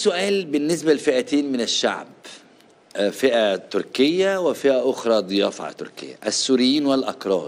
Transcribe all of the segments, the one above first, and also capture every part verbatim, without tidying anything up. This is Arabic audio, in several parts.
سؤال بالنسبة لفئتين من الشعب، فئة تركية وفئة أخرى ضيافة تركية، السوريين والأكراد.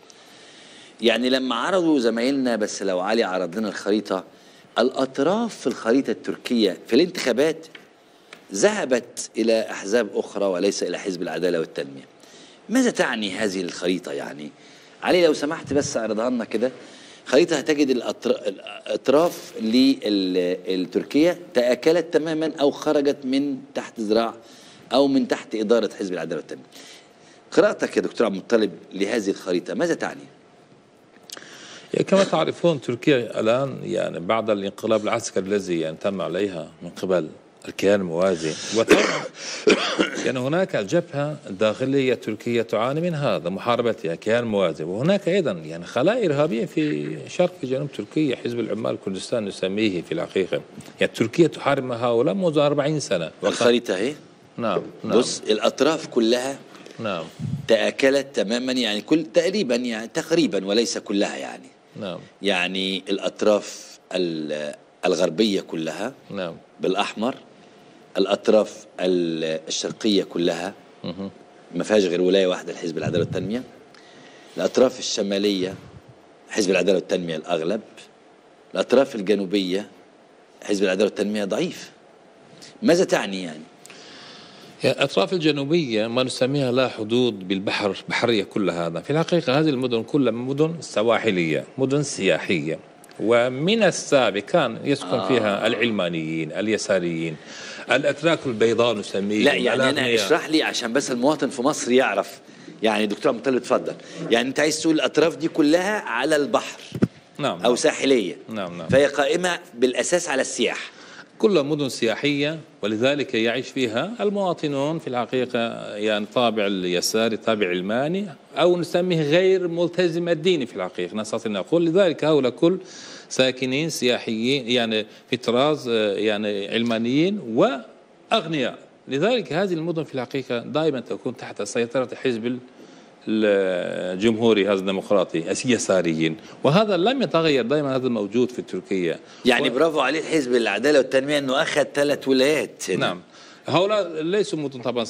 يعني لما عرضوا زمايلنا بس لو علي عرض لنا الخريطة، الأطراف في الخريطة التركية في الانتخابات ذهبت إلى أحزاب أخرى وليس إلى حزب العدالة والتنمية. ماذا تعني هذه الخريطة؟ يعني علي لو سمحت بس اعرضها لنا كده. خريطة هتجد الأطراف للتركية تآكلت تماما أو خرجت من تحت ذراع أو من تحت إدارة حزب العدالة والتنمية. قراءتك يا دكتور عبد المطلب لهذه الخريطة ماذا تعني؟ كما تعرفون تركيا الآن يعني بعد الانقلاب العسكري الذي يعني تم عليها من قبل الكيان الموازي، وطبعا يعني هناك جبهة داخلية تركية تعاني من هذا محاربتها كيان موازي، وهناك أيضا يعني خلايا إرهابية في شرق في جنوب تركيا، حزب العمال كردستان نسميه في الحقيقة. يعني تركيا تحارب مع هؤلاء منذ أربعين سنة. الخريطة هي نعم نعم بص الأطراف كلها نعم تآكلت تماما، يعني كل تقريبا يعني تقريبا وليس كلها يعني نعم يعني الأطراف الغربية كلها نعم بالأحمر، الأطراف الشرقية كلها ما فيهاش غير ولاية واحدة لحزب العدالة والتنمية، الأطراف الشمالية حزب العدالة والتنمية الأغلب، الأطراف الجنوبية حزب العدالة والتنمية ضعيف. ماذا تعني يعني؟ الأطراف الجنوبية ما نسميها لا حدود بالبحر، بحرية كل هذا. في الحقيقة هذه المدن كلها مدن سواحلية، مدن سياحية، ومن السابق كان يسكن آه. فيها العلمانيين اليساريين الأتراك البيضاء نسميه. لا يعني أنا اشرح لي عشان بس المواطن في مصر يعرف. يعني دكتور مطلب اتفضل. يعني أنت عايز تقول الأطراف دي كلها على البحر نعم أو ساحلية. نعم نعم فهي قائمة بالأساس على السياحة، كلها مدن سياحية، ولذلك يعيش فيها المواطنون في الحقيقة يعني طابع اليساري، طابع علماني، أو نسميه غير ملتزم الديني في الحقيقة نستطيع نقول. لذلك هؤلاء كل ساكنين سياحيين يعني في طراز يعني علمانيين وأغنياء. لذلك هذه المدن في الحقيقة دائما تكون تحت سيطرة حزب الجمهوري هذا الديمقراطي اليساريين، وهذا لم يتغير، دائما هذا موجود في تركيا. يعني و... برافو عليه حزب العدالة والتنمية أنه أخذ ثلاث ولايات هنا. نعم هؤلاء ليسوا مدن طبعا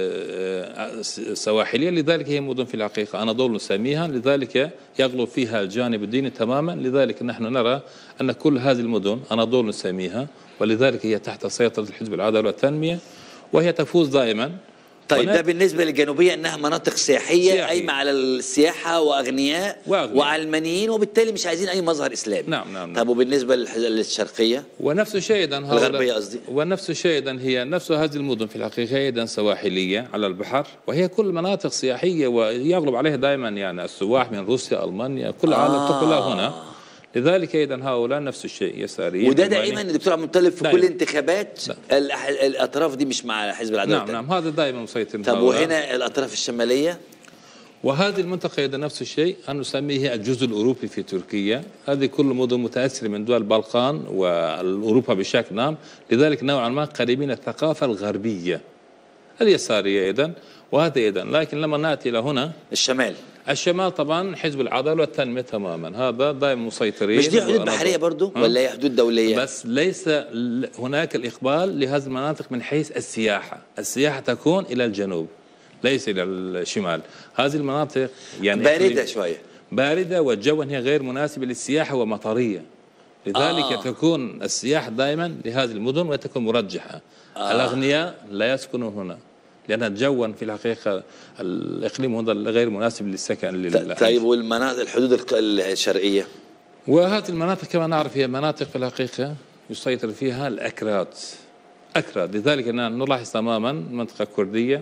سواحلية، لذلك هي مدن في الحقيقة أناضول نسميها، لذلك يغلب فيها الجانب الديني تماما. لذلك نحن نرى أن كل هذه المدن أناضول نسميها، ولذلك هي تحت سيطرة حزب العدالة والتنمية وهي تفوز دائما. طيب ده بالنسبة للجنوبية أنها مناطق سياحية قايمة على السياحة وأغنياء وعلمانيين، وبالتالي مش عايزين أي مظهر إسلامي. نعم نعم. طب وبالنسبة للشرقية ونفس الشيء أيضا الغربية قصدي، ونفس الشيء أيضا هي نفس هذه المدن في الحقيقة أيضا سواحلية على البحر، وهي كل مناطق سياحية ويغلب عليها دائما يعني السواح من روسيا ألمانيا كل العالم آه. كلها هنا. لذلك ايضا هؤلاء نفس الشيء يساريين، وده دائما الدكتور عبد المطلب في دائما. كل انتخابات الاطراف دي مش مع حزب العداله. نعم نعم هذا دائما مسيطر. طب وهنا الاطراف الشماليه وهذه المنطقه ايضا نفس الشيء، أن نسميه الجزء الاوروبي في تركيا. هذه كل مدن متاثره من دول البلقان واوروبا بشكل عام، لذلك نوعا ما قريبين الثقافه الغربيه اليساريه ايضا، وهذا ايضا. لكن لما ناتي الى هنا الشمال الشمال طبعا حزب العداله والتنميه تماما، هذا دائما مسيطرين. مش دي حدود بحريه برضه ولا هي حدود دوليه؟ بس ليس هناك الاقبال لهذه المناطق من حيث السياحه، السياحه تكون الى الجنوب ليس الى الشمال. هذه المناطق يعني بارده شويه، بارده والجو هي غير مناسبه للسياحه ومطريه، لذلك آه. تكون السياحه دائما لهذه المدن وتكون مرجحه. آه. الاغنياء لا يسكنون هنا لأن الجو في الحقيقة الإقليم هذا غير مناسب للسكن. طيب والمناطق الحدود الشرقية؟ وهذه المناطق كما نعرف هي مناطق في الحقيقة يسيطر فيها الأكراد أكراد، لذلك نلاحظ تماما منطقة كردية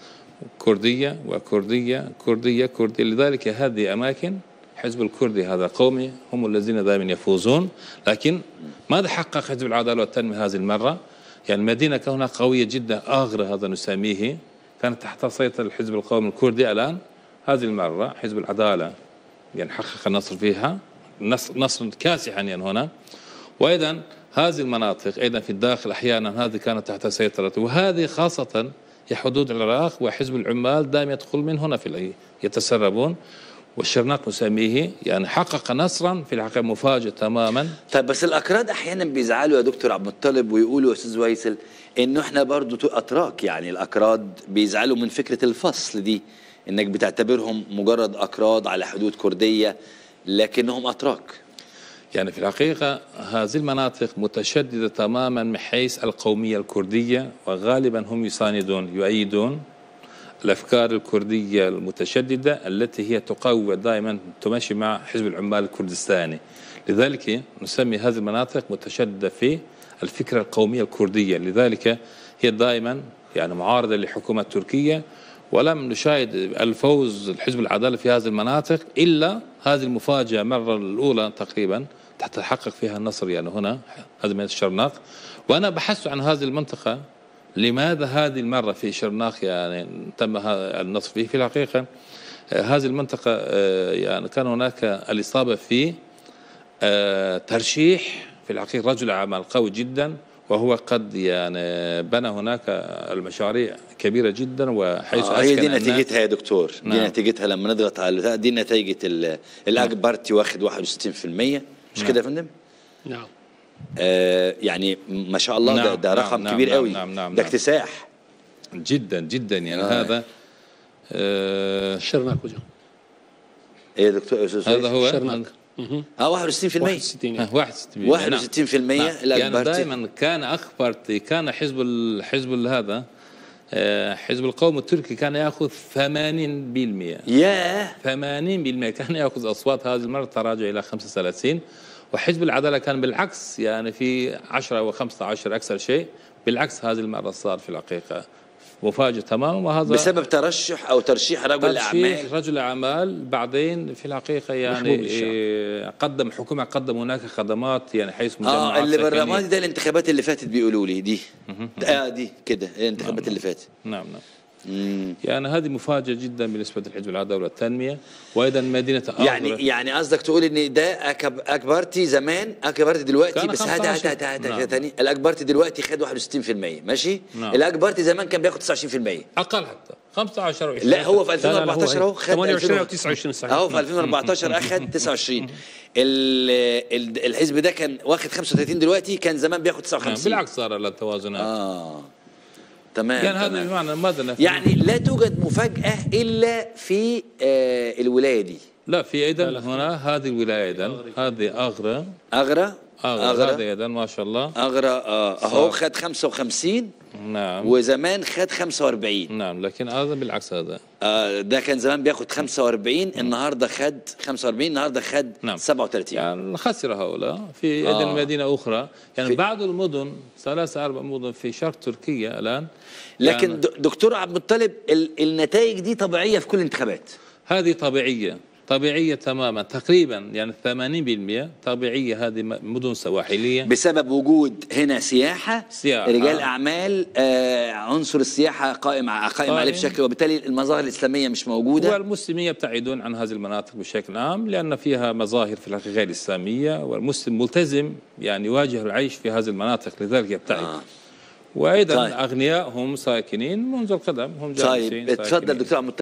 كردية وكردية كردية كردية. لذلك هذه أماكن حزب الكردي هذا قومي هم الذين دائما يفوزون. لكن ماذا حقق حزب العدالة والتنمية هذه المرة؟ يعني المدينة كونها قوية جدا، آغرة هذا نسميه، كانت تحت سيطرة الحزب القومي الكردي. الآن هذه المرة حزب العدالة يعني حقق النصر فيها، نصر, نصر كاسحا يعني هنا. وأيضا هذه المناطق أيضا في الداخل أحيانا هذه كانت تحت سيطرته، وهذه خاصة هي حدود العراق، وحزب العمال دائما يدخل من هنا في يتسربون. والشرناق نسميه يعني حقق نصرا في الحقيقة مفاجئ تماما. طيب بس الأكراد أحيانا بيزعلوا يا دكتور عبد المطلب ويقولوا يا أستاذ ويسل إنه إحنا برضو أتراك، يعني الأكراد بيزعلوا من فكرة الفصل دي، إنك بتعتبرهم مجرد أكراد على حدود كردية لكنهم أتراك. يعني في الحقيقة هذه المناطق متشددة تماما من حيث القومية الكردية، وغالبا هم يساندون يؤيدون الأفكار الكردية المتشددة التي هي تقوى دائما تمشي مع حزب العمال الكردستاني. لذلك نسمي هذه المناطق متشددة في الفكرة القومية الكردية، لذلك هي دائما يعني معارضة للحكومة التركية. ولم نشاهد الفوز حزب العدالة في هذه المناطق إلا هذه المفاجأة المرة الأولى تقريبا تتحقق فيها النصر يعني هنا هذه من الشرناق. وأنا بحثت عن هذه المنطقة لماذا هذه المرة في شرناق يعني تم النصر فيه. في الحقيقة هذه المنطقة يعني كان هناك الإصابة في ترشيح في الحقيقة رجل أعمال قوي جدا، وهو قد يعني بنى هناك المشاريع كبيرة جدا وحيث آه هي دي نتيجتها يا دكتور. نعم. دي نتيجتها لما نضغط على دي نتيجة الأكبرتي واخد واحد وستين بالمئة مش نعم. كده يا فندم؟ نعم. آه يعني ما شاء الله. نعم. ده, ده رقم نعم. كبير نعم. قوي. نعم. نعم. ده اكتساح جدا جدا يعني آه. هذا آه شرناق وجه. ايه يا دكتور هذا هو شرناق. اه واحد وستين بالمئة واحد وستين واحد وستين واحد وستين بالمئة نعم. يعني دائما كان أكبرتي كان حزب الحزب هذا حزب القوم التركي كان يأخذ ثمانين بالمئة. ياه ثمانين بالمئة كان يأخذ أصوات. هذه المرة تراجع إلى خمسة وثلاثين. وحزب العدالة كان بالعكس يعني في عشرة وخمسة عشر أكثر شيء. بالعكس هذه المرة صار في الحقيقة مفاجئ تماما، وهذا بسبب ترشح او ترشيح رجل الاعمال رجل اعمال بعدين في الحقيقه يعني إيه قدم حكومه قدم هناك خدمات يعني حيث اه اللي بالرمادي ده الانتخابات اللي فاتت بيقولوا لي دي اه دي كده الانتخابات نعم. اللي فاتت. نعم نعم مم. يعني هذه مفاجاه جدا بالنسبه لحزب العداله والتنميه. وايضا مدينه أغرى يعني يعني قصدك تقول ان ده أكب اكبرتي زمان اكبرتي دلوقتي بس هذا هذا ثاني الاكبرتي دلوقتي خد واحد وستين بالمئة ماشي. نعم. الاكبرتي زمان كان بياخد تسعة وعشرين بالمئة اقل حتى خمسة عشر وعشرين. لا هو في ألفين وأربعتاشر اهو خد ثمانية وعشرين أو تسعة وعشرين صحيح. اهو في ألفين وأربعتاشر اخد تسعة وعشرين. الحزب ده كان واخد خمسة وثلاثين دلوقتي كان زمان بياخد تسعة وخمسين. بالعكس صار التوازنات. اه تمام. يعني هذا بمعنى ماذا نفهم؟ يعني لا توجد مفاجأة إلا في آه الولاية دي. لا في أيضا هنا هذه الولاية أيضا هذه أغرى أغرى أغرى هذه أيضا ما شاء الله أغرى آه أهو خد خمسة وخمسين. نعم. وزمان خد خمسة وأربعين. نعم لكن هذا بالعكس هذا آه ده كان زمان بياخد خمسة وأربعين. نعم. النهارده خد خمسة وأربعين النهارده خد نعم. سبعة وثلاثين. يعني خسر هؤلاء في أيضا آه. مدينة أخرى يعني في بعض المدن ثلاثة أربع مدن في شرق تركيا الآن. لكن يعني دكتور عبد المطلب النتائج دي طبيعية في كل الانتخابات. هذه طبيعية طبيعية تماما تقريبا يعني ثمانين بالمئة طبيعية. هذه مدن سواحلية بسبب وجود هنا سياحة, سياحة. رجال أعمال آه عنصر السياحة قائم قائم عليه بشكل، وبالتالي المظاهر الإسلامية مش موجودة. والمسلمين يبتعدون عن هذه المناطق بشكل عام لأن فيها مظاهر في الحقيقة غير إسلامية، والمسلم ملتزم يعني يواجه العيش في هذه المناطق لذلك يبتعد. آه. وأيضا طيب. أغنياء هم ساكنين منذ القدم هم جالسين. طيب اتفضل دكتور.